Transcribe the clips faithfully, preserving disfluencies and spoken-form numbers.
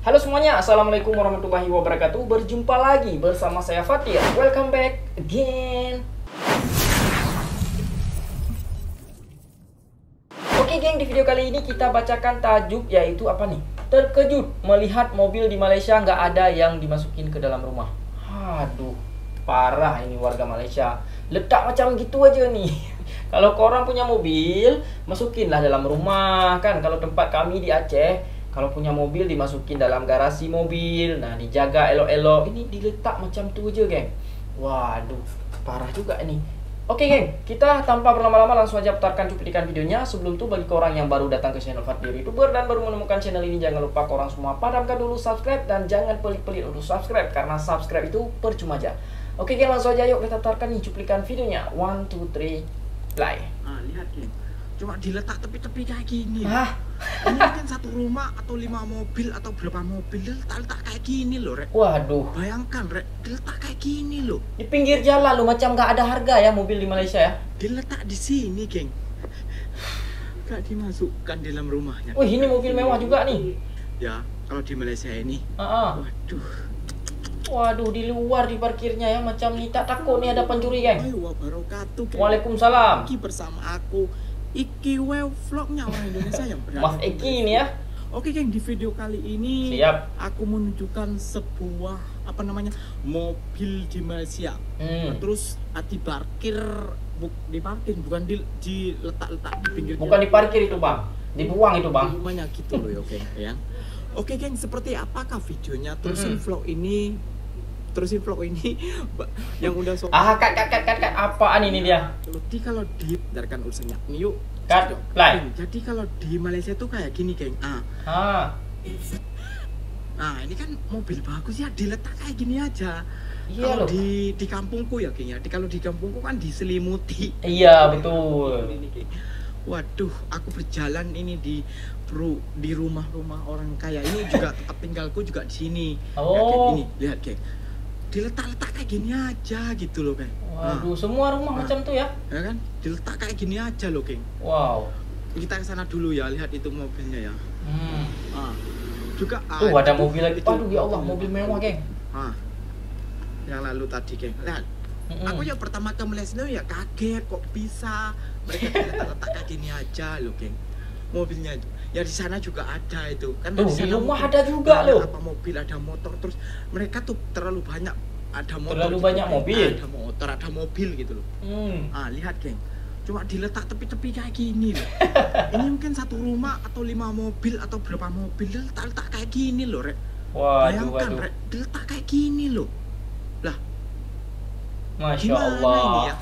Halo semuanya, assalamualaikum warahmatullahi wabarakatuh. Berjumpa lagi bersama saya Fatir. Welcome back again. Oke geng, di video kali ini kita bacakan tajuk yaitu apa nih? Terkejut melihat mobil di Malaysia nggak ada yang dimasukin ke dalam rumah. Aduh, parah ini warga Malaysia. Letak macam gitu aja nih. Kalau korang punya mobil, masukinlah dalam rumah kan. Kalau tempat kami di Aceh, kalau punya mobil dimasukin dalam garasi mobil. Nah, dijaga elok-elok. Ini diletak macam tu aja, geng. Waduh, parah juga ini. Oke, geng. Kita tanpa berlama-lama langsung aja putarkan cuplikan videonya. Sebelum itu, bagi korang yang baru datang ke channel Fatir YouTuber dan baru menemukan channel ini, jangan lupa korang semua padamkan dulu subscribe dan jangan pelit-pelit untuk subscribe karena subscribe itu percuma aja. Oke, geng, langsung aja yuk kita putarkan nih cuplikan videonya. One, two, three, play. Ah, lihat, geng. Cuma diletak tepi-tepi kayak gini. Hah? Ini mungkin satu rumah atau lima mobil atau berapa mobil diletak-letak kayak gini loh, Rek. Waduh. Bayangkan, Rek, diletak kayak gini loh. Di pinggir jalan lo, macam gak ada harga ya mobil di Malaysia ya. Diletak di sini, geng. Gak dimasukkan dalam rumahnya. Wih, ini mobil mewah juga nih. Ya, kalau di Malaysia ini. Uh-uh. Waduh. Waduh, di luar di parkirnya ya, macam nih tak takut nih ada pencuri, geng. Ayo, wabarakatuh, geng. Waalaikumsalam. Iki bersama aku. Iki Well Vlognya orang Indonesia yang berada. Mas Eki ini ya. Oke, geng, di video kali ini Siap. aku menunjukkan sebuah apa namanya mobil di Malaysia. Hmm. Terus ah, diparkir, bu, diparkir bukan di, diletak-letak di pinggir. Bukan jalan. diparkir itu bang, dibuang itu bang. Di rumahnya gitu loh, oke ya. Oke, geng, seperti apakah videonya? Terusin Mm-mm. vlog ini, terusin vlog ini yang udah so. Ah, kat kat kat kat kat apaan ini dia? Jadi kalau dibenarkan urusannya, nih yuk. Kat, play. Jadi kalau di Malaysia tuh kayak gini, geng. Ah. Ah, Nah, ini kan mobil bagus ya, diletak kayak gini aja. iya Kalau loh. di di kampungku ya, geng ya. Di, kalau di kampungku kan diselimuti. Iya betul. Ini, geng. Waduh, aku berjalan ini di bro, di rumah-rumah orang kaya ini juga tempat tinggalku juga di sini. Oh. Ya, geng, ini lihat, geng. Diletak-letak kayak gini aja gitu loh, geng. Waduh, semua rumah Nah. macam tuh ya. Ya kan? Diletak kayak gini aja loh, geng. Wow. Kita ke sana dulu ya, lihat itu mobilnya ya. Hmm. Ah. Juga Tuh ah, ada itu- mobil lagi. itu Aduh ya Allah, mobil mewah, geng. Ah. Yang lalu tadi, geng. Lihat. Mm-mm. Aku yang pertama ke Malaysia ya kaget kok bisa mereka letak-letak kayak gini aja loh, geng. Mobilnya itu. Ya di sana juga ada itu. Kan Tuh, di di sana rumah mungkin ada juga banyak loh. Apa mobil, ada motor, terus mereka tuh terlalu banyak ada motor. Terlalu gitu, banyak geng. mobil. Ada motor, ada mobil gitu loh. Hmm. Ah, lihat, geng. Cuma diletak tepi-tepi kayak gini loh. Ini mungkin satu rumah atau lima mobil atau berapa mobil diletak-letak kayak gini loh, Rek. Waduh, Bayangkan, waduh. Rek, diletak kayak gini loh. Lah, Masya gimana Allah. ini ya?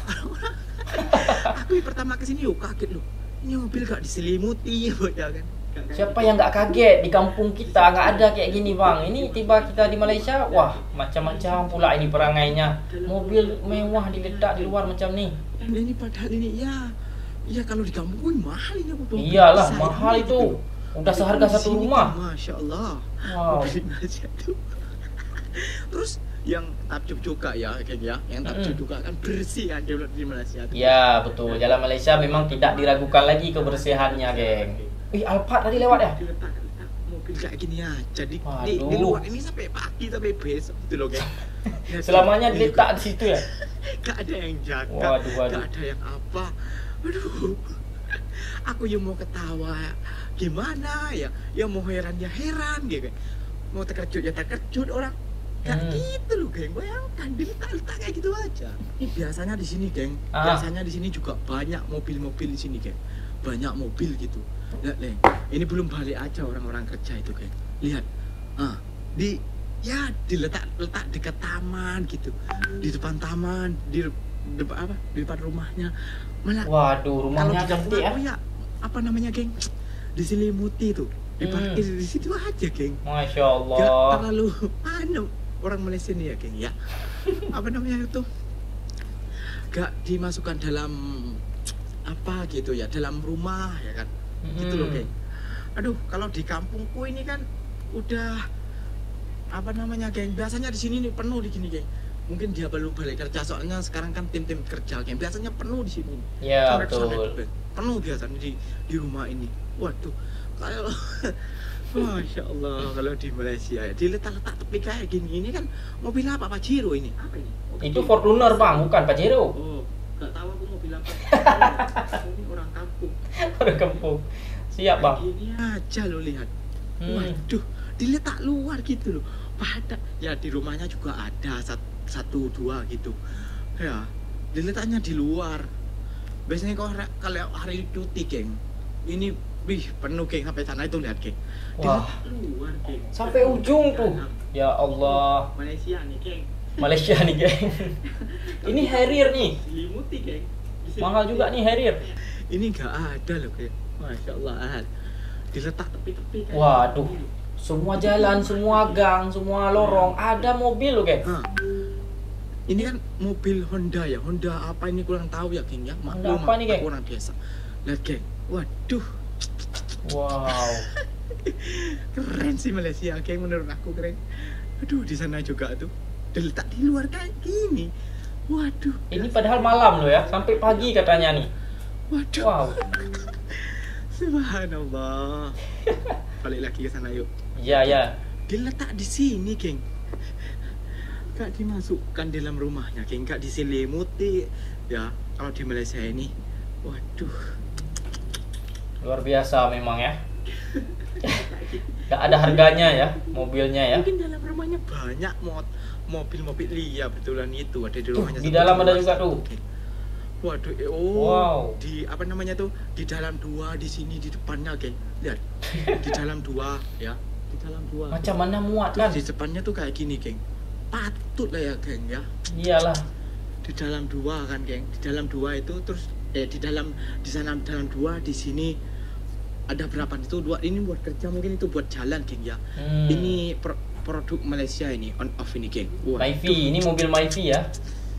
Aku yang pertama kesini yuk kaget loh. Ini mobil gak diselimuti ya kan? Siapa yang nggak kaget di kampung kita nggak ada kayak gini bang. Ini tiba kita di Malaysia, wah macam-macam pula ini perangainya. Mobil mewah diletak di luar macam nih. Dan ini padahal ini ya, ya kalau di kampung wih, mahal ini mobil. Iyalah Besar mahal ini itu. gitu. Udah Tapi seharga di satu sini rumah. kan, Masya Allah. Wow. Mobil Malaysia tuh. Terus yang takjub juga ya, kayak ya, yang takjub Mm-mm. juga kan bersih kan di di Malaysia tuh. Ya betul. Jalan Malaysia memang tidak diragukan lagi kebersihannya, geng. Wih, Alphard tadi lewat ya? Diletak-letak mobil kayak gini aja di, di, di Waduh. luar ini sampai pagi sampai besok gitu loh, geng. Ya, Selamanya ini diletak di situ ya? gak ada yang jaga, Waduh, waduh. gak ada yang apa. Aduh, aku yang mau ketawa gimana ya, ya mau heran ya heran gitu, mau terkejut ya terkejut orang. Gak Hmm. gitu loh, geng. Bayangkan diletak-letak kayak gitu aja. Ini biasanya di sini, geng. Ah. Biasanya di sini juga banyak mobil-mobil di sini, geng. Banyak mobil gitu. Lihat, Leng. Ini belum balik aja orang-orang kerja itu, geng. Lihat. Ah, di ya diletak-letak dekat taman gitu. Di depan taman, di depan apa? Di depan rumahnya. Malah Waduh, kalau rumahnya di kampung cantik ya? aku ya apa namanya, geng? Diselimuti tuh. Diparkir Hmm. di situ aja, geng. Masya Gak Allah. terlalu anu orang Malaysia nih ya, geng ya. Apa namanya itu? Gak dimasukkan dalam apa gitu ya, dalam rumah ya kan. Gitu loh, Hmm. geng. Aduh, kalau di kampungku ini kan udah apa namanya, geng. Biasanya di sini nih penuh di sini, geng. Mungkin dia belum balik kerja soalnya sekarang kan tim-tim kerja, geng. Biasanya penuh di sini. Ya Coret-coret, betul. geng. Penuh biasanya di di rumah ini. Waduh, kalau Masya Allah, kalau di Malaysia ya diletak-letak tepi kayak gini. Ini kan mobil apa, Pajero ini? Apa ini? Oh, Itu Fortuner bang, bukan Pajero. Oh, nggak tahu aku mobil apa. Ini orang kampung. Orang kampung. Siap bang. Gini aja lo lihat. Hmm. Waduh, diletak luar gitu loh. Pada ya di rumahnya juga ada sat- satu dua gitu. Ya, diletaknya di luar. Biasanya kalau hari- kalau hari cuti, geng, ini wih penuh geng sampai sana itu lihat geng. Wah. Diletak luar geng. Sampai ujung tuh. Ya Allah. Malaysia nih geng. Malaysia nih geng. Ini Harrier nih. Selimuti geng. Mahal juga nih Harrier. Ini nggak ada loh geng. Masya Allah. Diletak tepi-tepi kayak Waduh. gini. Semua jalan, semua gang, semua lorong ada mobil loh geng. Nah, ini kan mobil Honda ya, Honda apa ini kurang tahu ya geng ya. Honda apa nih, geng? Orang biasa. Lihat geng, waduh, Wow. keren sih Malaysia geng menurut aku keren. Aduh di sana juga tuh, diletak di luar kayak gini. Waduh. Ini padahal malam loh ya, sampai pagi katanya nih. Waduh. Wow. Subhanallah. Balik lagi ke sana yuk. Iya ya. Diletak di sini geng. Gak dimasukkan dalam rumahnya geng, gak diselimuti ya. Kalau di Malaysia ini, waduh, Luar biasa memang ya. Gak ada harganya ya mobilnya ya. mungkin dalam rumahnya banyak mod mobil-mobil iya betulan itu ada di Tuh, rumahnya. di satu dalam ada dua, juga satu, tuh. geng. Waduh, eh, oh, Wow. di apa namanya tuh di dalam dua, di sini di depannya geng, lihat di dalam dua ya, di dalam dua. Macam mana muat Terus kan? di depannya tuh kayak gini geng, patut lah ya geng ya. Iyalah. Di dalam dua kan geng, di dalam dua itu terus eh di dalam di sana dalam dua, di sini ada berapa itu dua, ini buat kerja mungkin itu buat jalan geng ya. Hmm. Ini pro- produk Malaysia ini on off ini geng. Wah, Myvi, ini mobil Myvi ya.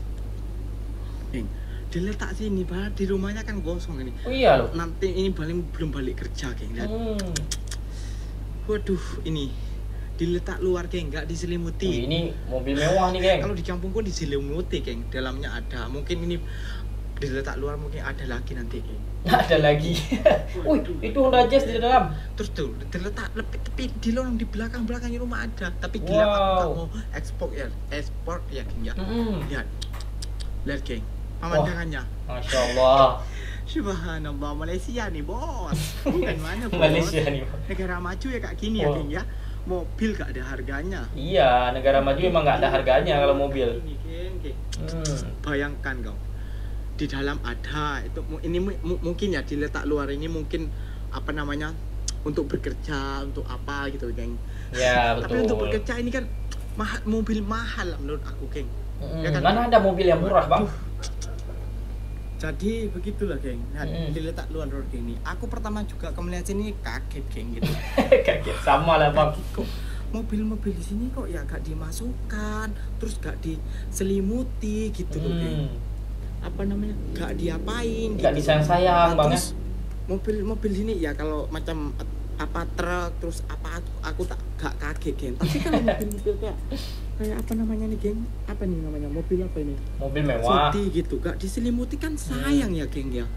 geng, diletak sini padahal di rumahnya kan gosong ini. Oh iya loh. Nanti ini paling belum balik kerja geng. Lihat. Hmm. Waduh, ini diletak luar geng, nggak Wih, diselimuti. ini mobil mewah nih geng. Kalau di kampungku diselimuti geng, dalamnya ada. Mungkin ini diletak luar mungkin ada lagi nanti geng. Ada lagi. Wih, itu Honda Jazz di dalam. Terus tuh diletak lebih tepi di lorong di belakang belakangnya rumah ada. Tapi Wow. gelap aku nggak mau ekspor ya, ekspor ya geng ya. Mm-mm. Lihat, lihat geng, pemandangannya. Masya Allah. Subhanallah, Malaysia nih bos. Bukan mana bos? Malaysia nih. Negara maju ya kayak gini ya Wow. geng ya. Mobil gak ada harganya. Iya, negara maju emang nggak ada harganya kalau mobil. Ini geng, geng. Hmm. Bayangkan kau, di dalam ada itu mu- ini mu- mu- mungkin ya diletak luar ini mungkin apa namanya untuk bekerja untuk apa gitu geng. Ya Tapi betul. untuk bekerja ini kan mahal, mobil mahal lah menurut aku geng. Mm-mm. Ya kan? Mana ada mobil yang murah bang? Waduh. Jadi begitulah geng. Nah, Mm. diletak luar luar gini. Aku pertama juga ke Malaysia ini kaget geng gitu. Kaget sama lah bang. Kok mobil-mobil di sini kok ya gak dimasukkan, terus gak diselimuti gitu loh geng. Hmm. Apa namanya? Gak diapain Nggak gitu. disayang-sayang, Bang, ya? Terus mobil-mobil sini ya kalau macam apa truk terus apa aku, aku tak gak kaget geng. Tapi kalau mobil-mobil kayak kayak apa namanya nih geng? Apa nih namanya? Mobil apa ini? Mobil mewah. City gitu, gak diselimuti kan sayang ya geng ya.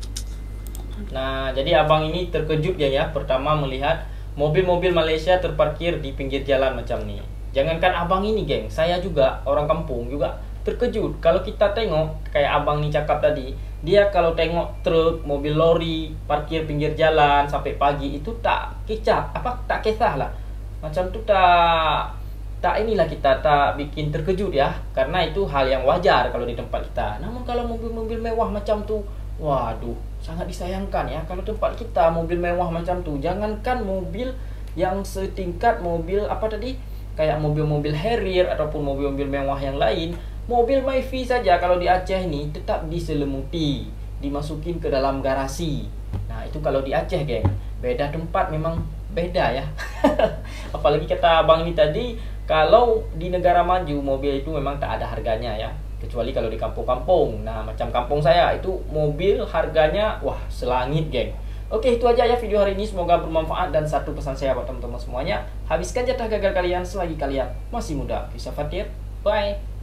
Nah, jadi abang ini terkejut ya ya. Pertama melihat mobil-mobil Malaysia terparkir di pinggir jalan macam nih. Jangankan abang ini, geng, saya juga orang kampung juga terkejut. Kalau kita tengok kayak abang nih cakap tadi, dia kalau tengok truk, mobil lori parkir pinggir jalan sampai pagi itu tak kecap, apa tak kisah lah. Macam tu tak tak inilah kita tak bikin terkejut ya, karena itu hal yang wajar kalau di tempat kita. Namun kalau mobil-mobil mewah macam tu, waduh, sangat disayangkan ya kalau tempat kita mobil mewah macam tu. Jangankan mobil yang setingkat mobil apa tadi, kayak mobil-mobil Harrier ataupun mobil-mobil mewah yang lain, mobil Myvi saja kalau di Aceh ini tetap diselimuti, dimasukin ke dalam garasi. Nah itu kalau di Aceh, geng. Beda tempat memang beda ya. Apalagi kata abang ini tadi, kalau di negara maju mobil itu memang tak ada harganya ya, kecuali kalau di kampung-kampung. Nah macam kampung saya itu mobil harganya wah selangit, geng. Oke, itu aja ya video hari ini, semoga bermanfaat. Dan satu pesan saya buat teman-teman semuanya, habiskan jatah gagal kalian selagi kalian masih muda. Kisah Fatir, bye.